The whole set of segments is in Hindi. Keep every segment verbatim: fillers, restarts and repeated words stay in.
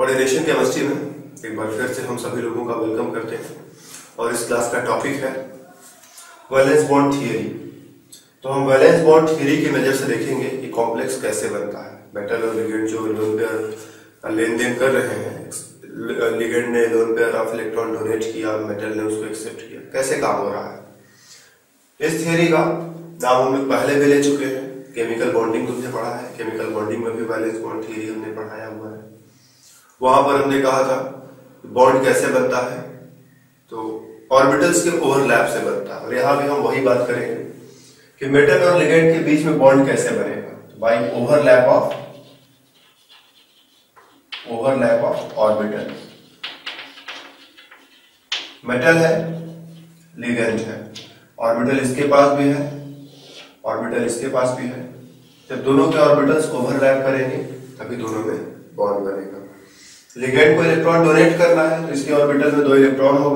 कोऑर्डिनेशन केमिस्ट्री में एक बार फिर से हम सभी लोगों का वेलकम करते हैं और इस क्लास का टॉपिक है वैलेंस बॉन्ड थियरी। तो हम वैलेंस बॉन्ड थियरी की नजर से देखेंगे कि कॉम्प्लेक्स कैसे बनता है। मेटल और लिगेंड जो लोन पेयर लेन देन कर रहे हैं, लिगेंड ने lone pair of electron donate किया, मेटल ने उसको एक्सेप्ट किया, कैसे काम हो रहा है। इस थियरी का नाम हम लोग पहले भी ले चुके हैं। केमिकल बॉन्डिंग तुमने पढ़ा है, केमिकल बॉन्डिंग में भी वैलेंस बॉन्ड थियरी हमने पढ़ाया हुआ है। वहां पर हमने कहा था बॉन्ड कैसे बनता है, तो ऑर्बिटल्स के ओवरलैप से बनता है। और यहां भी हम वही बात करेंगे कि मेटल और लिगेंड के बीच में बॉन्ड कैसे बनेगा, तो by overlap of overlap of orbital. Metal है, लिगेंड है, ऑर्बिटल इसके पास भी है, ऑर्बिटल इसके पास भी है। जब दोनों के ऑर्बिटल्स ओवरलैप करेंगे तभी दोनों में बॉन्ड बनेगा। लिगेंड को इलेक्ट्रॉन डोनेट करना है तो इसके ऑर्बिटल में दो इलेक्ट्रॉन होगा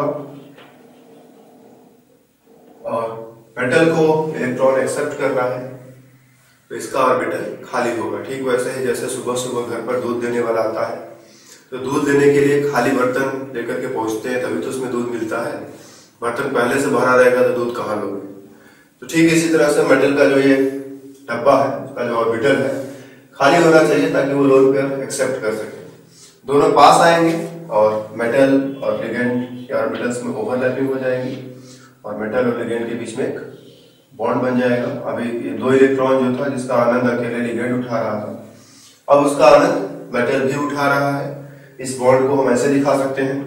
और मेटल को इलेक्ट्रॉन एक्सेप्ट करना है तो इसका ऑर्बिटल खाली होगा। ठीक वैसे ही जैसे सुबह सुबह घर पर दूध देने वाला आता है तो दूध देने के लिए खाली बर्तन लेकर के पहुंचते हैं, तभी तो उसमें दूध मिलता है। बर्तन पहले से भरा रहेगा तो दूध कहाँ लोगे। तो ठीक इसी तरह से मेटल का जो ये डब्बा है, उसका जो ऑर्बिटल है, खाली होना चाहिए ताकि वो लोन पेयर एक्सेप्ट कर सके। दोनों पास आएंगे और मेटल और लिगेंड के ऑर्बिटल्स में ओवरलैपिंग हो जाएगी और मेटल और लिगेंड के बीच में एक बॉन्ड बन जाएगा। अभी ये दो इलेक्ट्रॉन जो था जिसका आनंद अकेले लिगेंड उठा रहा था, अब उसका आनंद मेटल भी उठा रहा है। इस बॉन्ड को हम ऐसे दिखा सकते हैं,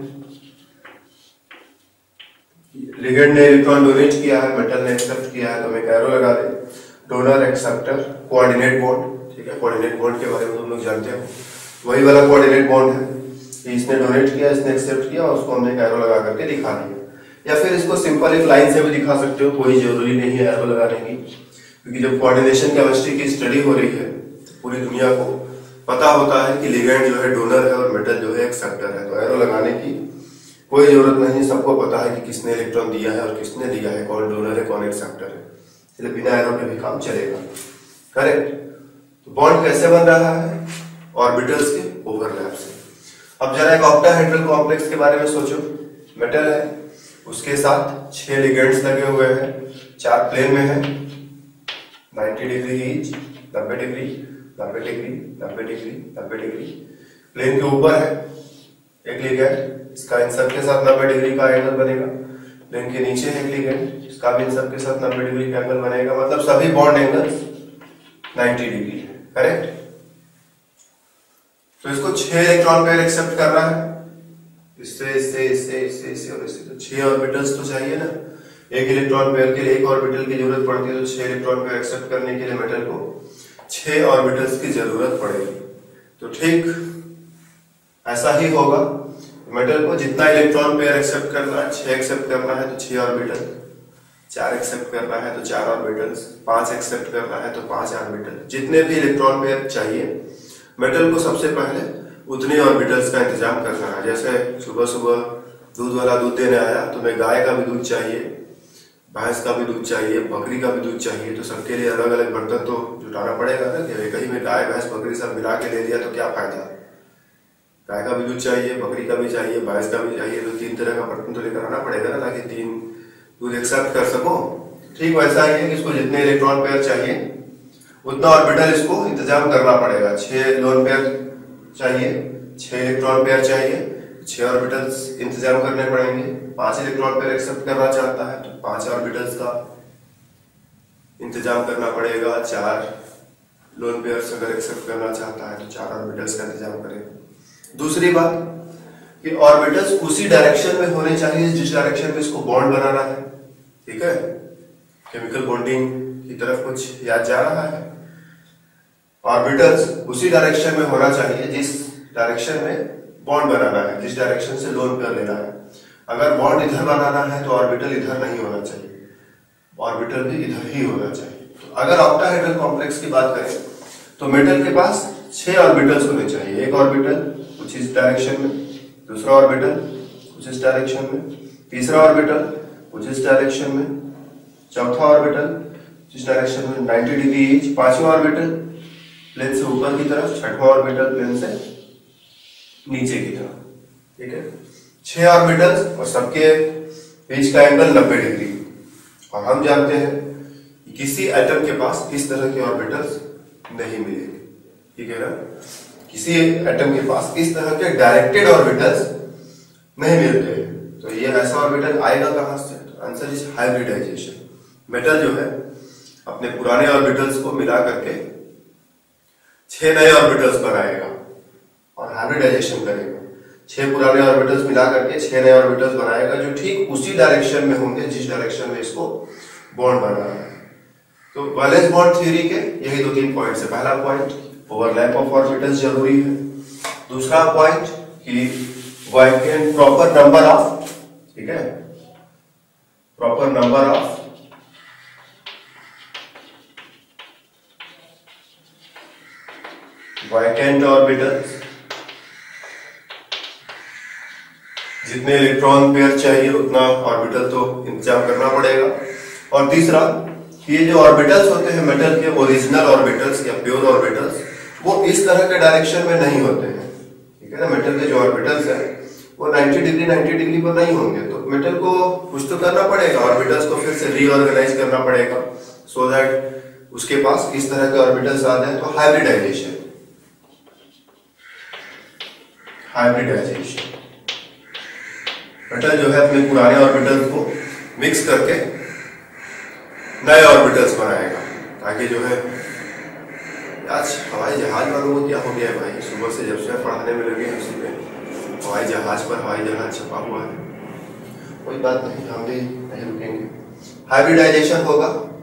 लिगेंड ने इलेक्ट्रॉन डोनेट किया है, मेटल ने एक्सेप्ट किया है, तो हम एक एरो लगा दे, डोनर एक्सेप्टर कोऑर्डिनेट बॉन्ड। ठीक है, कोऑर्डिनेट बॉन्ड के बारे में तुम लोग जानते हो, वही वाला कोऑर्डिनेट बॉन्ड है कि इसने डोनेट किया, इसने एक्सेप्ट किया और उसको हमने एक एरो लगा करके दिखा दिया। या फिर इसको सिंपल एक लाइन से भी दिखा सकते हो, कोई जरूरी नहीं है एरो लगाने की, क्योंकि जब कोऑर्डिनेशन केमिस्ट्री की स्टडी हो रही है पूरी दुनिया को पता होता है कि लिगेंड जो है डोनर है और मेटल जो है एक्सेप्टर है, तो एरो लगाने की कोई जरूरत नहीं। सबको पता है कि किसने इलेक्ट्रॉन दिया है और किसने दिया है, कौन डोनर है कौन एक्सेप्टर है, इसलिए बिना एरो के भी काम चलेगा। करेक्ट। तो बॉन्ड कैसे बन रहा है, ऑर्बिटल्स के ओवरलैप से। अब जरा एक ऑक्टाहेड्रल कॉम्प्लेक्स के बारे में सोचो। मेटल है, उसके साथ छह लिगेंड्स लगे हुए हैं, चार प्लेन में है, नब्बे डिग्री ईच, नब्बे डिग्री, नब्बे डिग्री, नब्बे डिग्री, नब्बे डिग्री। प्लेन के ऊपर है एक लिगेंड, इसका इन सब के साथ नब्बे डिग्री का एंगल बनेगा। प्लेन के नीचे है एक लिगेंड, इसका भी इन सब के साथ नब्बे डिग्री का एंगल बनेगा। मतलब सभी बॉन्ड एंगल्स नब्बे डिग्री है। करेक्ट। तो इसको छह इलेक्ट्रॉन पेयर एक्सेप्ट करना है, इससे इससे इससे इससे इससे और इससे, तो छह ऑर्बिटल्स तो चाहिए ना। एक इलेक्ट्रॉन पेयर के लिए एक ऑर्बिटल की जरूरत पड़ती है, तो छह इलेक्ट्रॉन पेयर एक्सेप्ट करने के लिए मेटल को छह ऑर्बिटल्स की जरूरत पड़ेगी। तो ठीक ऐसा ही होगा, मेटल को जितना इलेक्ट्रॉन पेयर एक्सेप्ट करना है, छह एक्सेप्ट करना है तो छह ऑर्बिटल, चार एक्सेप्ट करना है तो चार ऑर्बिटल्स, पांच एक्सेप्ट करना है तो पांच ऑर्बिटल। जितने भी इलेक्ट्रॉन पेयर चाहिए मेटल को सबसे पहले उतने ऑर्बिटल्स का इंतजाम करना है। जैसे सुबह सुबह दूध वाला दूध देने आया, तुम्हें गाय का भी दूध चाहिए, भैंस का भी दूध चाहिए, बकरी का भी दूध चाहिए, तो सबके लिए अलग अलग बर्तन तो जुटाना पड़ेगा ना। कि कहीं में गाय भैंस बकरी सब मिला के ले लिया तो क्या फायदा। गाय का भी दूध चाहिए, बकरी का भी चाहिए, भैंस का भी चाहिए, तो तीन तरह का बर्तन तो लेकर आना पड़ेगा ना, ताकि तीन दूध एक्सेप्ट कर सको। ठीक वैसा ही है कि इसको जितने इलेक्ट्रॉन पेयर चाहिए उतना ऑर्बिटल इसको इंतजाम करना पड़ेगा। छह लोन पेयर चाहिए, छह इलेक्ट्रॉन पेयर चाहिए, छह ऑर्बिटल्स इंतजाम करने पड़ेंगे। पांच इलेक्ट्रॉन पेयर एक्सेप्ट करना चाहता है तो पांच ऑर्बिटल्स का इंतजाम करना पड़ेगा। चार लोन पेयर्स अगर एक्सेप्ट करना चाहता है तो चार ऑर्बिटल्स का इंतजाम करेगा। दूसरी बात कि ऑर्बिटल्स उसी डायरेक्शन में होने चाहिए जिस डायरेक्शन में इसको बॉन्ड बनाना है। ठीक है, केमिकल बॉन्डिंग की तरफ कुछ याद जा रहा है। ऑर्बिटल्स उसी डायरेक्शन में होना चाहिए जिस डायरेक्शन में बॉन्ड बनाना है, जिस डायरेक्शन से लोन पेयर लेना है। अगर बॉन्ड इधर बनाना है तो ऑर्बिटल इधर नहीं होना चाहिए, ऑर्बिटल भी इधर ही होना चाहिए। तो अगर ऑक्टाहेड्रल कॉम्प्लेक्स की बात करें तो मेटल के पास छह ऑर्बिटल्स होने चाहिए। एक ऑर्बिटल कुछ इस डायरेक्शन में, दूसरा ऑर्बिटल कुछ इस डायरेक्शन में, तीसरा ऑर्बिटल कुछ इस डायरेक्शन में, चौथा ऑर्बिटल जिस डायरेक्शन में नब्बे डिग्री ईच, पांचवा ऑर्बिटल प्लेन से ऊपर की तरफ, छठवां ऑर्बिटल प्लेन से नीचे की तरफ, ठीक है। छह ऑर्बिटल्स और सबके बीच का एंगल नब्बे डिग्री, और हम जानते हैं कि किसी एटम के पास इस तरह के ऑर्बिटल्स नहीं मिलेंगे, ठीक है ना। किसी एटम के पास इस तरह के डायरेक्टेड ऑर्बिटल्स नहीं मिलते हैं, तो ये ऐसा ऑर्बिटल आएगा कहां से? तो आंसर इज हाइब्रिडाइजेशन। मेटल जो है अपने पुराने ऑर्बिटल्स को मिला करके छह नए ऑर्बिटल्स बनाएगा और हाइब्रिडाइजेशन करेगा। छह पुराने ऑर्बिटल्स मिला करके छह नए ऑर्बिटल्स बनाएगा जो ठीक उसी डायरेक्शन में होंगे जिस डायरेक्शन में इसको बॉन्ड बनाना है। तो वैलेंस बॉन्ड थ्योरी के यही दो तीन पॉइंट्स है। पहला पॉइंट, ओवरलैप ऑफ ऑर्बिटल्स जरूरी है। दूसरा पॉइंट कि वैकेंट प्रॉपर नंबर ऑफ, ठीक है, proper number of vacant orbitals, जितने इलेक्ट्रॉन पेयर चाहिए उतना ऑर्बिटल तो इंतजाम करना पड़ेगा। और तीसरा, ये जो ऑर्बिटल्स होते हैं मेटल के, ओरिजिनल ऑर्बिटल्स या प्योर ऑर्बिटल्स, वो इस तरह के डायरेक्शन में नहीं होते हैं, ठीक है ना। मेटल के जो ऑर्बिटल्स है वो नब्बे डिग्री नब्बे डिग्री पर नहीं होंगे, तो मेटल को कुछ तो करना पड़ेगा, ऑर्बिटल्स को फिर से रीऑर्गेनाइज करना पड़ेगा सो दैट उसके पास इस तरह के ऑर्बिटल्स आ जाए। तो हाइब्रिडाइजेशन, हाइब्रिडाइजेशन मेटल जो है अपने पुराने ऑर्बिटल्स को मिक्स करके नए ऑर्बिटल्स बनाएगा, ताकि जो है, आज हवाई जहाज वालों को क्या हो गया है भाई, सुबह से जब से पढ़ाने में लगे हैं उसी पे हवाई जहाज पर हवाई जहाज छपा हुआ है। कोई बात नहीं, हम भी नहीं रुकेंगे। हाइब्रिडाइजेशन होगा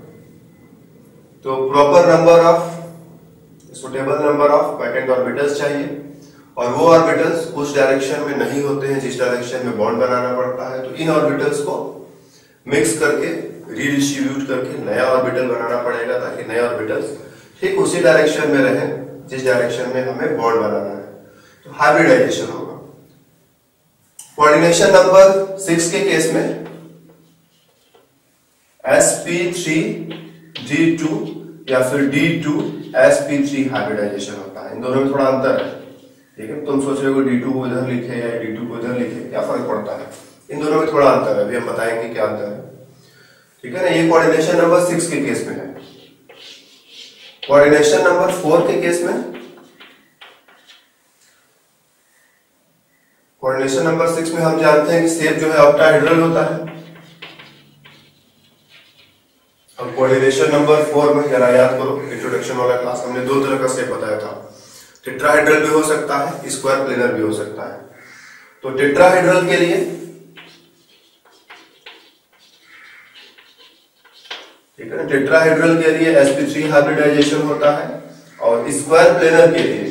तो proper number of, suitable number of vacant orbitals चाहिए, और वो ऑर्बिटल्स उस डायरेक्शन में नहीं होते हैं जिस डायरेक्शन में बॉन्ड बनाना पड़ता है। तो इन ऑर्बिटल्स को मिक्स करके रीडिस्ट्रीब्यूट करके नया ऑर्बिटल बनाना पड़ेगा, ताकि नए ऑर्बिटल्स ठीक उसी डायरेक्शन में रहे जिस डायरेक्शन में हमें बॉन्ड बनाना है। तो हाइब्रिडाइजेशन होगा। कोऑर्डिनेशन नंबर सिक्स के केस में S P three D two या फिर D two S P three hybridization होता है। इन दोनों में थोड़ा अंतर है, ठीक है। तुम सोच रहे हो डी टू को इधर लिखे या डी टू को इधर लिखे, क्या फर्क पड़ता है? इन दोनों में थोड़ा अंतर है, अभी हम बताएंगे क्या अंतर है, ठीक है ना। ये कोऑर्डिनेशन नंबर सिक्स के केस में है। कोऑर्डिनेशन नंबर फोर के केस में, कोऑर्डिनेशन नंबर सिक्स में हम जानते हैं कि शेप जो है ऑक्टाहेड्रल होता है। अब कोऑर्डिनेशन नंबर फोर में जरा याद करो, इंट्रोडक्शन वाला क्लास हमने दो तरह का शेप बताया था। टेट्राहेड्रल भी हो सकता है, स्क्वायर प्लेनर भी हो सकता है। तो टेट्राहेड्रल के लिए, ठीक है ना, टेट्राहेड्रल के लिए एस पी थ्री हाइब्रिडाइजेशन होता है, और स्क्वायर प्लेनर के लिए,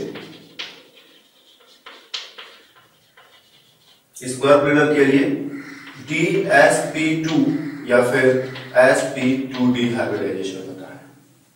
स्क्वायर प्लेनर के लिए डी एस पी टू या फिर s p two d hybridization होता है,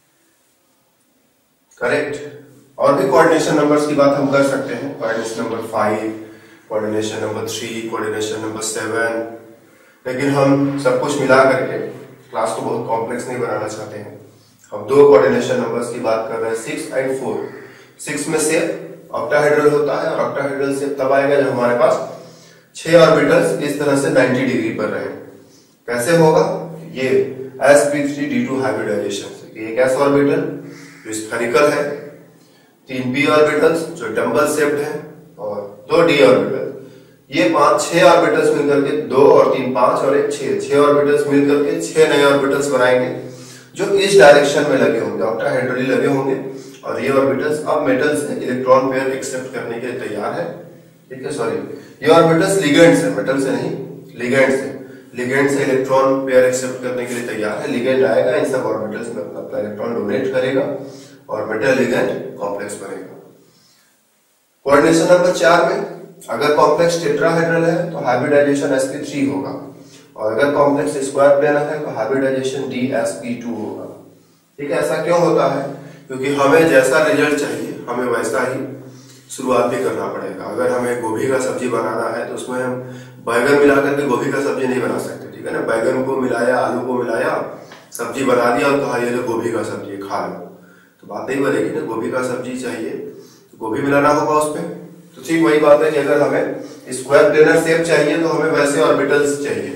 करेक्ट। और भी कोऑर्डिनेशन नंबर्स की बात हम कर सकते हैं, coordination number five, coordination number three, coordination number seven, लेकिन हम सब कुछ मिला करके क्लास को बहुत कॉम्प्लेक्स नहीं बनाना चाहते हैं। हम दो कोऑर्डिनेशन नंबर्स की बात कर रहे हैं, सिक्स एंड फोर। सिक्स में से ऑक्टाहेड्रल होता है, और ऑक्टाहेड्रल से तब आएगा जब हमारे पास छह ऑर्बिटल्स इस तरह से नब्बे डिग्री पर रहे। कैसे होगा ये? S P three D two hybridization से। एक एस ऑर्बिटल जो स्फेरिकल है, तीन पी ऑर्बिटल्स जो डंबल शेप्ड है, और दो डी ऑर्बिटल। ये पांच छह ऑर्बिटल्स मिलकर के, दो और तीन पांच और एक छह, छह ऑर्बिटल्स मिलकर के छह नए ऑर्बिटल्स बनाएंगे जो इस डायरेक्शन में लगे होंगे, ऑक्टाहेड्रली लगे होंगे। और ये ऑर्बिटल्स अब मेटल से इलेक्ट्रॉन पेयर एक्सेप्ट करने के लिए तैयार है, ठीक है। सॉरी, ये ऑर्बिटल्स लिगेंड्स है, मेटल से नहीं, लिगेंड्स है। लिगेंड से इलेक्ट्रॉन पेयर एक्सेप्ट करने के लिए तैयार है। लिगेंड आएगा, इन सब ऑर्बिटल्स में अपना अपना इलेक्ट्रॉन डोनेट करेगा और मेटल लिगेंड कॉम्प्लेक्स बनेगा। कोऑर्डिनेशन नंबर चार में अगर कॉम्प्लेक्स टेट्राहेड्रल है तो हाइब्रिडाइजेशन एस पी थ्री होगा, और अगर कॉम्प्लेक्स स्क्वायर प्लेनर है तो hybridization d s p two होगा, ठीक है। ऐसा क्यों होता है? क्योंकि हमें जैसा रिजल्ट चाहिए हमें वैसा ही शुरुआत भी करना पड़ेगा। अगर हमें गोभी का सब्जी बनाना है तो उसमें हम बैगन मिला करके गोभी का सब्जी नहीं बना सकते, ठीक है ना। बैगन को मिलाया, आलू को मिलाया, सब्जी बना दिया और कहा ये तो गोभी का सब्जी खा लो, तो बात नहीं बनेगी ना। गोभी का सब्जी चाहिए तो गोभी मिलाना होगा उसमें, तो तो ठीक वही बात है कि अगर हमें स्क्वायर प्लेनर शेप चाहिए तो हमें वैसे ऑर्बिटल्स चाहिए,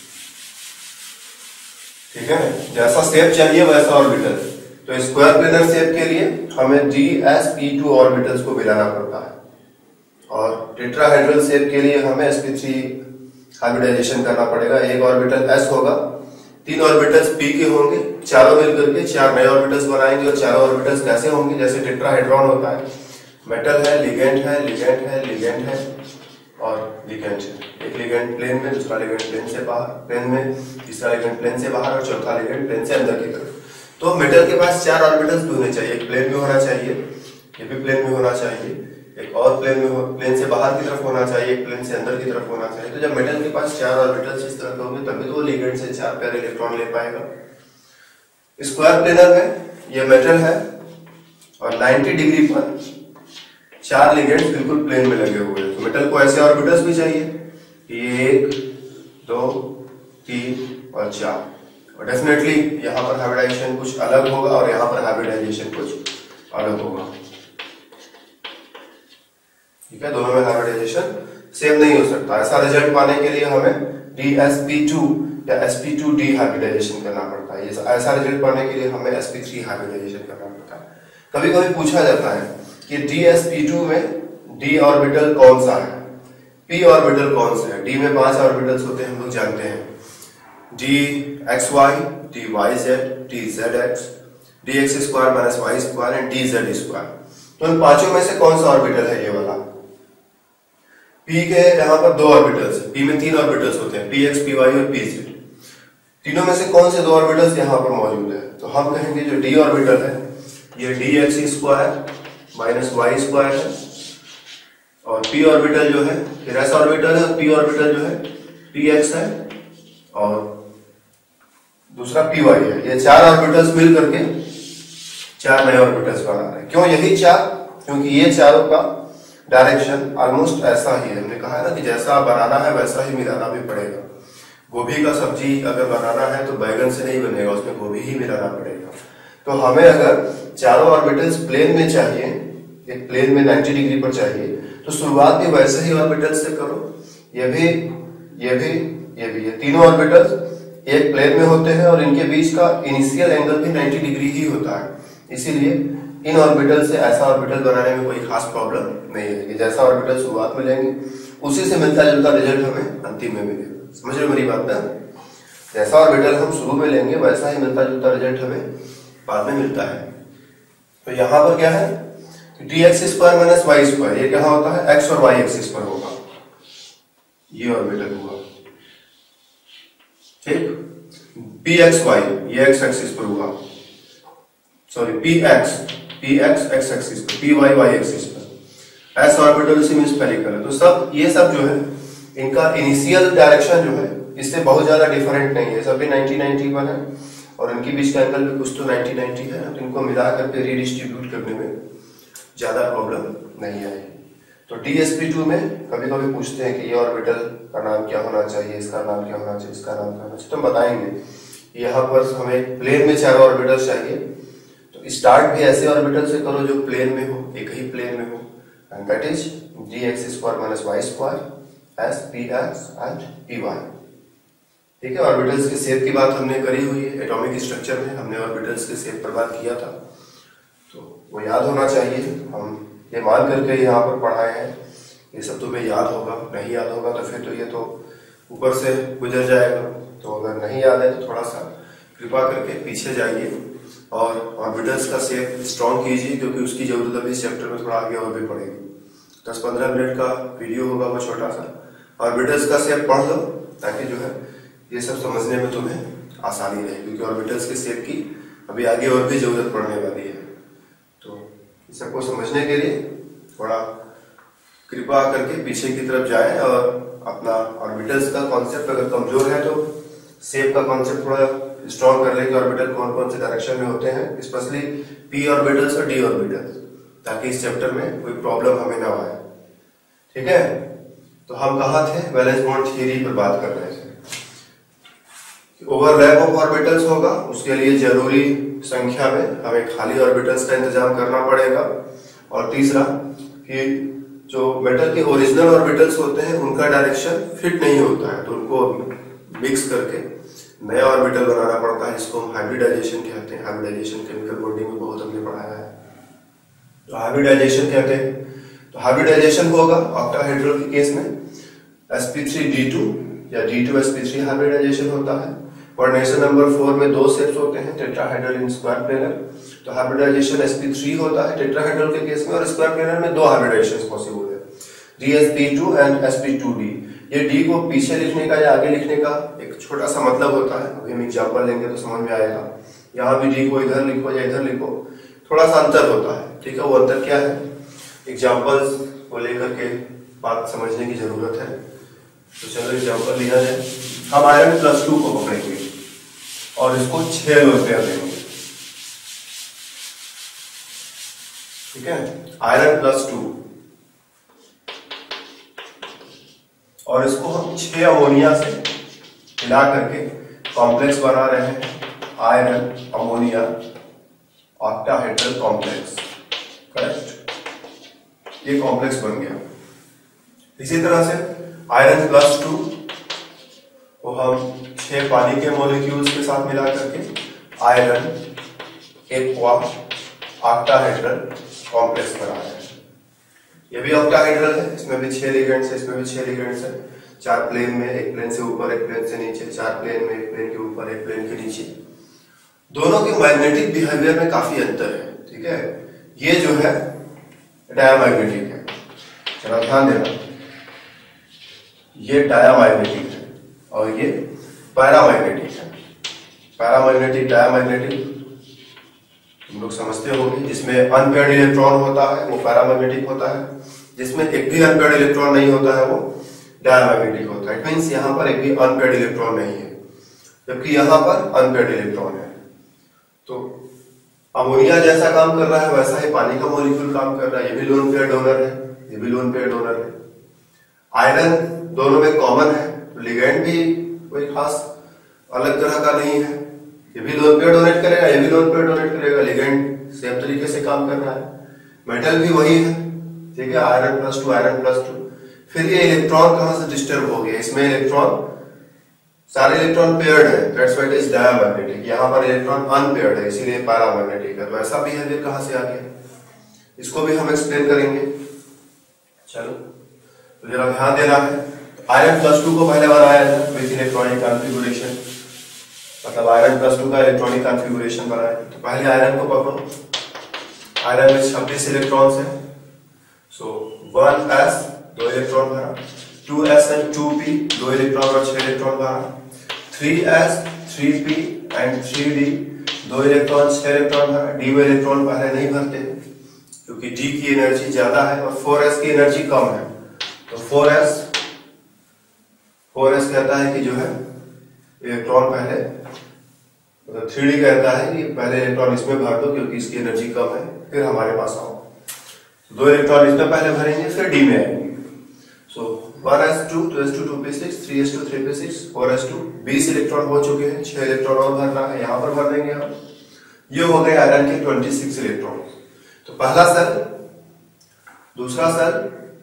ठीक है, जैसा शेप चाहिए वैसा ऑर्बिटल। तो स्क्वायर प्लेनर शेप के लिए हमें d s p two orbitals को मिलाना पड़ता है, और टेट्राहेड्रल शेप के लिए हमें एस पी थ्री हाइब्रिडाइजेशन करना पड़ेगा। एक ऑर्बिटल एस होगा, तीन ऑर्बिटल्स पी के होंगे, चारों मिलकर के चार नए ऑर्बिटल्स बनाएंगे। और चारों ऑर्बिटल्स कैसे होंगे, जैसे टेट्राहेड्रॉन होता है, मेटल है, लिगेंड है, लिगेंड है, लिगेंड है और लिगेंड है। एक लिगेंड प्लेन में, दूसरा लिगेंड प्लेन से बाहर प्लेन में, तीसरा लिगेंड प्लेन से बाहर और चौथा लिगेंड प्लेन से अंदर की तरफ। तो मेटल के पास चार ऑर्बिटल्स भी होने चाहिए, एक प्लेन में होना चाहिए, ये भी प्लेन में होना चाहिए, एक और प्लेन में हो, प्लेन से बाहर की तरफ होना चाहिए, एक प्लेन से अंदर की तरफ होना चाहिए। तो जब मेटल के पास चार ऑर्बिटल्स इस तरह के होंगे तभी तो वो लिगेंड से चार पेयर इलेक्ट्रॉन ले पाएगा। स्क्वायर प्लेनर में ये मेटल है और नब्बे डिग्री पर चार लिगेंड्स बिल्कुल प्लेन में लगे हुए हैं। तो मेटल को ऐसे ऑर्बिटल्स भी चाहिए, एक, दो, तीन और चार। और डेफिनेटली यहाँ पर हाइब्रिडाइजेशन कुछ अलग होगा और यहाँ पर हाइब्रिडाइजेशन कुछ अलग होगा, ठीक है। दोनों में हाइब्रिडाइजेशन सेम नहीं हो सकता। ऐसा रिजल्ट पाने के लिए हमें डी एस पी टू या s p two d hybridization करना पड़ता है। ऐसा रिजल्ट पाने के लिए हमें एस पी थ्री हाइब्रिडाइजेशन करना पड़ता है। कभी कभी पूछा जाता है कि डी एस पी टू में डी ऑर्बिटल कौन सा है, पी ऑर्बिटल कौन सा है। डी में पांच ऑर्बिटल्स होते हैं, हम लोग जानते हैं, d x y, d y z, d z x, d x square minus y square and d z square. तो इन पांचों में से कौन सा ऑर्बिटल है ये वाला। पी के यहाँ पर दो ऑर्बिटल्स, पी में तीन ऑर्बिटल्स होते हैं, पी एक्स, पी वाई और पी जेड। तीनों में से कौन से दो ऑर्बिटल्स यहाँ पर मौजूद है, तो हम कहेंगे जो डी ऑर्बिटल है ये d x square minus y square है, और पी ऑर्बिटल जो है फिर एस ऑर्बिटल है, पी ऑर्बिटल जो है पी एक्स है और दूसरा पी वाई है। ये चार ऑर्बिटल्स मिल करके चार नए ऑर्बिटल्स बना रहे हैं। क्यों यही चार, क्योंकि ये चारों का डायरेक्शन ऑलमोस्ट ऐसा ही है। हमने कहा है ना कि जैसा बनाना है वैसा ही मिलाना भी पड़ेगा। गोभी का सब्जी अगर बनाना है तो बैगन से नहीं बनेगा, उसमें गोभी ही मिलाना पड़ेगा। तो हमें अगर चारों ऑर्बिटल्स प्लेन में चाहिए, एक प्लेन में नब्बे डिग्री पर चाहिए, तो शुरुआत भी वैसे ही ऑर्बिटल्स से करो। ये भी, ये भी, ये भी, ये तीनों ऑर्बिटल्स एक प्लेन में होते हैं और इनके बीच का इनिशियल एंगल भी नब्बे डिग्री ही होता है। इसीलिए इन ऑर्बिटल से ऐसा ऑर्बिटल बनाने में कोई खास प्रॉब्लम नहीं है। जैसा ऑर्बिटल शुरुआत में लेंगे उसी से मिलता जुलता रिजल्ट हमें अंतिम में मिलेगा। समझ रहे मेरी बात ना, जैसा ऑर्बिटल हम शुरू में लेंगे वैसा ही मिलता जुलता रिजल्ट हमें बाद में मिलता है। तो यहाँ पर क्या है, d x square minus y square, ये क्या होता है, एक्स और वाई एक्सिस पर होगा, ये ऑर्बिटल हुआ, ठीक। पी एक्स वाई ये एक्स एक्सिस पर हुआ, sorry p x, p x x axis पर, पी वाई वाई एक्सिस पर। एस ऑर्बिटल इसी में स्फेरिकल है। तो सब ये सब जो है इनका इनिशियल डायरेक्शन जो है इससे बहुत ज्यादा डिफरेंट नहीं है, सभी नब्बे नब्बे पर है और इनके बीच का एंगल भी कुछ तो नब्बे नब्बे है। तो इनको मिला करके रीडिस्ट्रीब्यूट करने में ज्यादा प्रॉब्लम नहीं आएगी। तो डी एस पी टू में कभी कभी पूछते हैं कि ये ऑर्बिटल का नाम क्या होना चाहिए, इसका नाम क्या होना चाहिए, इसका नाम क्या होना चाहिए, तो हम बताएंगे। यहाँ पर हमें प्लेन में चार ऑर्बिटल चाहिए, तो स्टार्ट भी ऐसे ऑर्बिटल से करो जो प्लेन में हो, एक ही प्लेन में हो, and that is d x square minus y square s p x and p y, ठीक है। ऑर्बिटल्स के शेप की बात हमने करी हुई है, एटॉमिक स्ट्रक्चर में हमने ऑर्बिटल्स के शेप पर बात किया था, तो वो याद होना चाहिए। हम ये मान करके यहाँ पर पढ़ाए हैं, ये सब तुम्हें याद होगा। नहीं याद होगा तो फिर तो ये तो ऊपर से गुजर जाएगा। तो अगर नहीं याद है तो थोड़ा सा कृपा करके पीछे जाइए और ऑर्बिटल्स का शेप स्ट्रॉन्ग कीजिए, क्योंकि उसकी जरूरत अभी इस चैप्टर में थोड़ा आगे और भी पड़ेगी। दस पंद्रह मिनट का वीडियो होगा वो छोटा सा, ऑर्बिटल्स का शेप पढ़ लो ताकि जो है ये सब समझने में तुम्हें आसानी रहे, क्योंकि ऑर्बिटल्स के शेप की अभी आगे और भी जरूरत पड़ने वाली है। तो इस सबको समझने के लिए थोड़ा कृपा करके पीछे की तरफ जाए और अपना ऑर्बिटल्स का कॉन्सेप्ट अगर कमजोर है तो शेप का कॉन्सेप्ट थोड़ा स्ट्रॉन्ग कर ले कि ऑर्बिटल कौन कौन से डायरेक्शन में होते हैं, स्पेशली पी ऑर्बिटल्स और डी ऑर्बिटल्स, ताकि इस चैप्टर में कोई प्रॉब्लम हमें ना आए, ठीक है। तो हम कहाँ थे, वैलेंस बॉन्ड थ्योरी पर बात कर रहे थे। ओवरलैप ऑफ ऑर्बिटल्स होगा, उसके लिए जरूरी संख्या में हमें खाली ऑर्बिटल्स का इंतजाम करना पड़ेगा। और तीसरा कि जो मेटल के ओरिजिनल ऑर्बिटल्स होते हैं उनका डायरेक्शन फिट नहीं होता है, तो उनको मिक्स करके नया ऑर्बिटल बनाना पड़ता है, जिसको हम हाइब्रिडाइजेशन कहते हैं। हाइब्रिडाइजेशन केमिकल बॉन्डिंग में बहुत हमने पढ़ाया है, तो हाइब्रिडाइजेशन कहते हैं। तो हाइब्रिडाइजेशन होगा ऑक्टाहेड्रल के केस में S P three D two या d two S P three hybridization होता है। कोऑर्डिनेशन नंबर फोर में दो स्टेप्स होते हैं, टेट्राहेड्रल इन स्क्वायर प्लेनर। तो हाइब्रिडाइजेशन एस पी थ्री होता है टेट्राहेड्रल के केस में, और स्क्वायर प्लेनर में दो हाइब्रिडाइजेशन पॉसिबल है, d s p two and S p two d. ये डी को पीछे लिखने का या आगे लिखने का एक छोटा सा मतलब होता है, अभी हम एग्जांपल लेंगे तो समझ में आएगा। यहाँ भी डी को इधर लिखो या इधर लिखो, थोड़ा सा अंतर होता है, ठीक है। वो अंतर क्या है, एग्जांपल्स को लेकर के बात समझने की जरूरत है। तो चलो एग्जांपल लिया जाए। हम आयरन प्लस टू को पकड़ेंगे और इसको छह रुपया देंगे, ठीक है। आयरन प्लस टू और इसको हम छह अमोनिया से मिला करके कॉम्प्लेक्स बना रहे हैं, iron ammonia octahedral complex, correct. ये कॉम्प्लेक्स बन गया। इसी तरह से आयरन प्लस टू को हम छह पानी के मॉलिक्यूल्स के साथ मिला करके आयरन एक्वा ऑक्टाहेड्रल कॉम्प्लेक्स बना रहे हैं। ये भी ऑक्टाहेड्रल है, इसमें भी छह लिगेंड्स है, इसमें भी छह लिगेंड्स है। चार प्लेन में, एक प्लेन से ऊपर एक प्लेन से नीचे, चार प्लेन में, एक प्लेन के ऊपर एक प्लेन के नीचे। दोनों के मैग्नेटिक बिहेवियर में काफी अंतर है, ठीक है। ये जो है डायामैग्नेटिक है, जरा ध्यान देना, ये डायामैग्नेटिक है और ये पैरामैग्नेटिक है। पैरामैग्नेटिक, डायामैग्नेटिक तुम लोग समझते होंगे। जिसमें अनपेयर्ड इलेक्ट्रॉन होता है वो पैरामैग्नेटिक होता है, जिसमें एक भी अनपेयर्ड इलेक्ट्रॉन नहीं होता है वो डायामैग्नेटिक होता है। इट मींस यहाँ पर एक भी अनपेयर्ड इलेक्ट्रॉन नहीं है, जबकि यहाँ पर अनपेयर्ड इलेक्ट्रॉन है। तो अमोनिया जैसा काम कर रहा है वैसा ही पानी का मॉलिक्यूल काम कर रहा है। ये भी लोन पेयर डोनर है, ये भी लोन पेयर डोनर है। आयरन दोनों में कॉमन है, तो लिगेंड भी कोई खास अलग तरह का नहीं है। ये भी लोन पेयर डोनेट करेगा, ये भी लोन पेयर डोनेट करेगा, लिगेंड सेम तरीके से काम कर रहा है। मेटल भी वही है, ठीक है, iron plus two, iron plus two. फिर ये इलेक्ट्रॉन कहां से डिस्टर्ब हो गया, इसमें इलेक्ट्रॉन सारे इलेक्ट्रॉन पेयर्ड है, that's why it is diamagnetic. यहाँ पर इलेक्ट्रॉन अनपेयर्ड है, इसीलिए पैरामैग्नेटिक है। तो ऐसा बिहेवियर कहां से आ गया, इसको भी हम एक्सप्लेन करेंगे। चलो तो जरा ध्यान देना है। आयरन प्लस टू को पहले बनाया था विद इलेक्ट्रॉनिक कॉन्फ़िगरेशन, मतलब आयरन प्लस टू का इलेक्ट्रॉनिक कॉन्फ़िगरेशन बनाया। तो पहले आयरन को पकड़ो, आयरन में छब्बीस इलेक्ट्रॉन्स है, सो वन एस दो इलेक्ट्रॉन भरा, two s and two p दो इलेक्ट्रॉन और छह इलेक्ट्रॉन भरा, three s three p and three d दो इलेक्ट्रॉन छह इलेक्ट्रॉन भरा। डी में इलेक्ट्रॉन पहले नहीं भरते क्योंकि डी की एनर्जी ज्यादा है और फोर एस की एनर्जी कम है। तो फोर एस फोर एस कहता है कि जो है इलेक्ट्रॉन पहले, मतलब थ्री डी कहता है कि पहले इलेक्ट्रॉन इसमें भर दो क्योंकि इसकी एनर्जी कम है, फिर हमारे पास आओ। दो इलेक्ट्रॉन इसमें पहले भरेंगे फिर डी में आएंगे। So one s two, two s two, two p six, three s two, three p six, four s two, बीस इलेक्ट्रॉन हो चुके हैं, छह इलेक्ट्रॉन और भरना है, यहाँ पर भर देंगे हम। ये हो गए आयरन के छब्बीस इलेक्ट्रॉन। तो पहला सेल, दूसरा सेल,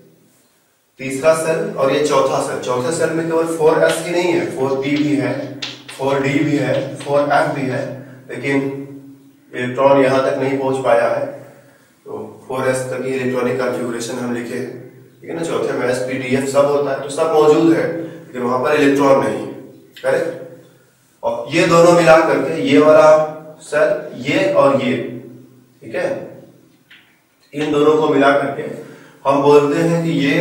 तीसरा सेल और ये चौथा सेल। चौथे सेल में केवल फोर एस ही नहीं है, फोर पी भी है, फोर डी भी है, फोर एफ भी है, लेकिन इलेक्ट्रॉन यहां तक नहीं पहुंच पाया है। तो फोर एस तक की इलेक्ट्रॉनिक कॉन्फ़िगरेशन हम लिखे, ठीक है ना। चौथे में एस पी डी एफ सब होता है, तो सब मौजूद है, लेकिन वहां पर इलेक्ट्रॉन नहीं है, करेक्ट। और ये दोनों मिला करके ये वाला सेल, ये और ये, ठीक है, इन दोनों को मिला करके हम बोलते हैं कि ये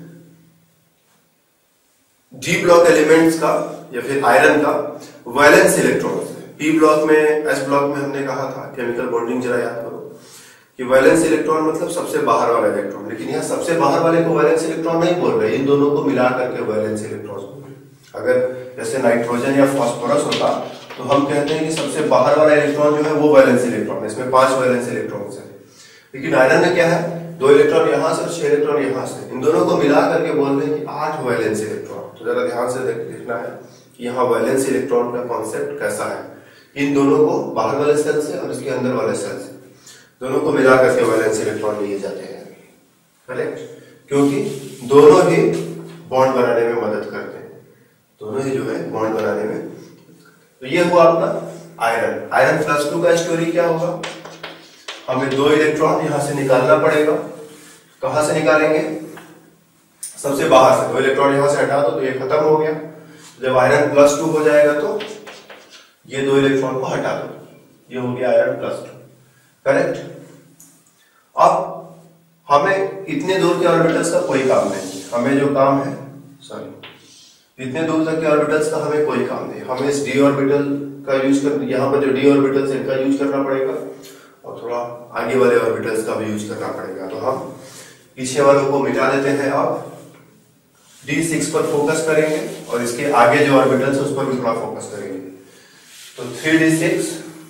डी ब्लॉक एलिमेंट्स का या फिर आयरन का वैलेंस इलेक्ट्रॉन्स है। पी ब्लॉक में, एस ब्लॉक में हमने कहा था, केमिकल बॉन्डिंग जरा याद करो कि वैलेंस इलेक्ट्रॉन मतलब सबसे बाहर वाला इलेक्ट्रॉन, लेकिन यहाँ सबसे बाहर वाले को वैलेंस इलेक्ट्रॉन नहीं बोल रहे, इन दोनों को मिला करके वैलेंस इलेक्ट्रॉन्स बोल रहे। अगर जैसे नाइट्रोजन या फास्फोरस होता तो हम कहते हैं कि सबसे बाहर वाला इलेक्ट्रॉन जो है वो वैलेंस इलेक्ट्रॉन है, इसमें पांच वैलेंस इलेक्ट्रॉन्स है। लेकिन आयरन में क्या है, दो इलेक्ट्रॉन यहां से और छह इलेक्ट्रॉन यहां से, इन दोनों को मिला करके बोल रहे हैं कि आठ वैलेंस इलेक्ट्रॉन। तो जरा ध्यान से देखना है कि यहाँ वैलेंस इलेक्ट्रॉन का कॉन्सेप्ट कैसा है। इन दोनों को बाहर वाले सेल से और इसके अंदर वाले सेल से दोनों को मिला करके वैलेंस इलेक्ट्रॉन लिए जाते हैं, करेक्ट। क्योंकि दोनों ही बॉन्ड बनाने में मदद करते हैं, दोनों ही जो है बॉन्ड बनाने में। तो ये हुआ आपका आयरन। आयरन प्लस टू का स्टोरी क्या होगा, हमें दो इलेक्ट्रॉन यहां से निकालना पड़ेगा। कहां से निकालेंगे, सबसे बाहर से। दो इलेक्ट्रॉन यहां से हटा दो तो ये खत्म हो गया। जब आयरन प्लस टू हो जाएगा तो ये दो इलेक्ट्रॉन को हटा दो, ये हो गया आयरन प्लस टू, करेक्ट। अब हमें इतने दूर के ऑर्बिटल्स का कोई काम नहीं, हमें जो काम है, सॉरी इतने दूर तक के ऑर्बिटल्स का हमें कोई काम नहीं, हमें इस डी ऑर्बिटल का यूज कर, यहाँ पर जो डी ऑर्बिटल्स है इनका यूज करना पड़ेगा और थोड़ा आगे वाले ऑर्बिटल्स का भी यूज करना पड़ेगा। तो हम पीछे वालों को मिटा देते हैं, आप डी सिक्स पर फोकस करेंगे और इसके आगे जो ऑर्बिटल्स है उस पर भी थोड़ा फोकस करेंगे। तो three d six,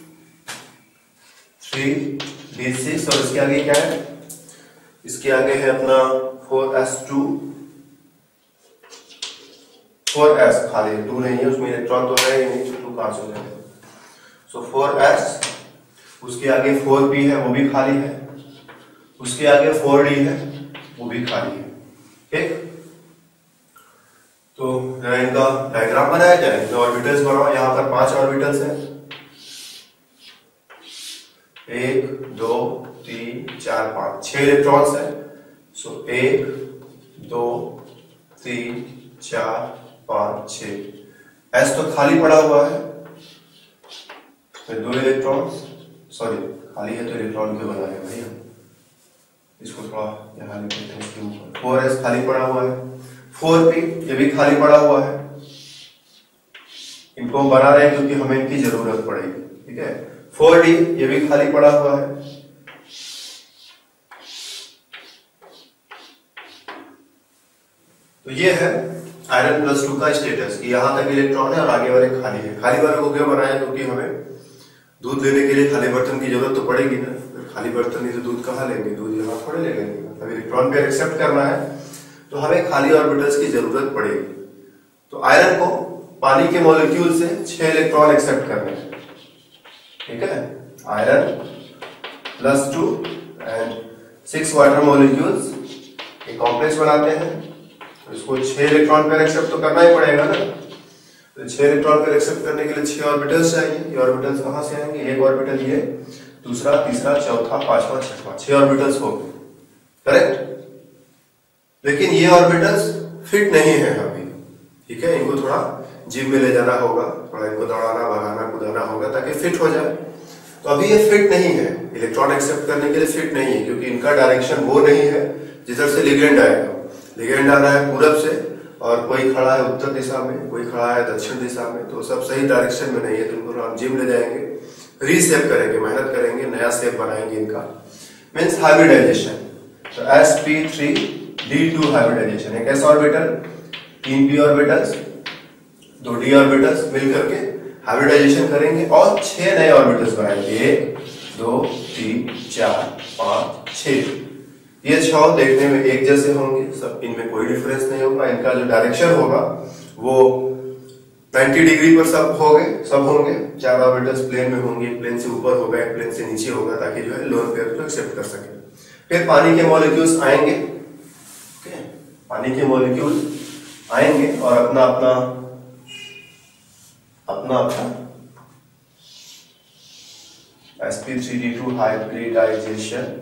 three d six और इसके आगे क्या है, इसके आगे है अपना four s two, four s खाली टू नहीं है, उसमें इलेक्ट्रॉन तो है ही नहीं, टू कहां से हो जाएगा। सो फोर एस, उसके आगे फोर पी है वो भी खाली है, उसके आगे फोर डी है वो भी खाली है, ठीक। तो जरा इनका डायग्राम बनाया जाए, जो ऑर्बिटल्स बनाओ। यहां पर पांच ऑर्बिटल्स हैं, एक दो तीन चार पांच, छह इलेक्ट्रॉन्स हैं। सो एक दो तीन चार पांच छह, एस तो खाली पड़ा हुआ है, फिर दो इलेक्ट्रॉन्स, सॉरी खाली है तो इलेक्ट्रॉन क्यों बनाए भैया, इसको थोड़ा यहाँ लिख देते हैं इसके ऊपर। फोर एस खाली पड़ा हुआ है, फोर पी ये भी खाली पड़ा हुआ है, इनको हम बना रहे हैं क्योंकि हमें इनकी जरूरत पड़ेगी, ठीक है। फोर डी ये भी खाली पड़ा हुआ है, तो ये है आयरन प्लस टू का स्टेटस कि यहां तक इलेक्ट्रॉन है और आगे वाले खाली है। खाली वाले को क्यों बनाया, क्योंकि हमें दूध लेने के लिए खाली बर्तन की जरूरत तो पड़ेगी ना, खाली बर्तन नहीं तो दूध कहाँ लेंगे, दूध यहाँ थोड़े ले लेंगे। मतलब इलेक्ट्रॉन पेयर एक्सेप्ट करना है तो हमें खाली ऑर्बिटल्स की जरूरत पड़ेगी। तो आयरन को पानी के मॉलिक्यूल से छह इलेक्ट्रॉन एक्सेप्ट करने हैं, ठीक है। Iron plus two and six water molecules एक कॉम्प्लेक्स बनाते हैं, तो इसको छह इलेक्ट्रॉन पेयर एक्सेप्ट तो करना ही पड़ेगा ना। तो छह इलेक्ट्रॉन पेयर एक्सेप्ट करने के लिए छह ऑर्बिटल्स चाहिए। ये ऑर्बिटल्स कहां से आएंगे, एक ऑर्बिटल ये, दूसरा तीसरा चौथा पांचवा छठवां, छह ऑर्बिटल्स हो गए, करेक्ट। लेकिन ये ऑर्बिटल्स फिट नहीं है अभी, ठीक है। इनको थोड़ा जिम में ले जाना होगा, थोड़ा इनको दौड़ाना भगाना कूदाना होगा ताकि फिट हो जाए। तो अभी ये फिट नहीं है, इलेक्ट्रॉन एक्सेप्ट करने के लिए फिट नहीं है, क्योंकि इनका डायरेक्शन वो नहीं है जिधर से लिगेंड आएगा। लिगेंड आ रहा है पूरब से और कोई खड़ा है उत्तर दिशा में, कोई खड़ा है दक्षिण दिशा में, तो सब सही डायरेक्शन में नहीं है। तो इनको हम जिम ले जाएंगे, रीसेप करेंगे, मेहनत करेंगे, नया शेप बनाएंगे इनका, मीन्स हाइब्रिडाइजेशन। तो s P three D two hybridization, एक एस ऑर्बिटल, तीन पी ऑर्बिटल्स, दो डी ऑर्बिटल्स मिल करके हाइब्रिडाइजेशन करेंगे और छह नए ऑर्बिटल्स बनाएंगे, एक दो तीन चार पांच छह। ये छह देखने में एक जैसे होंगे, सब इनमें कोई डिफरेंस नहीं होगा। इनका जो डायरेक्शन होगा वो नब्बे डिग्री पर सब होंगे सब होंगे चार ऑर्बिटल्स प्लेन में होंगे, प्लेन से ऊपर होगा, एक प्लेन से नीचे होगा, ताकि जो है लोन पेयर को एक्सेप्ट कर सके। फिर पानी के मॉलिक्यूल्स आएंगे, ओके, पानी के मॉलिक्यूल आएंगे और अपना अपना अपना अपना s P three D two hybridization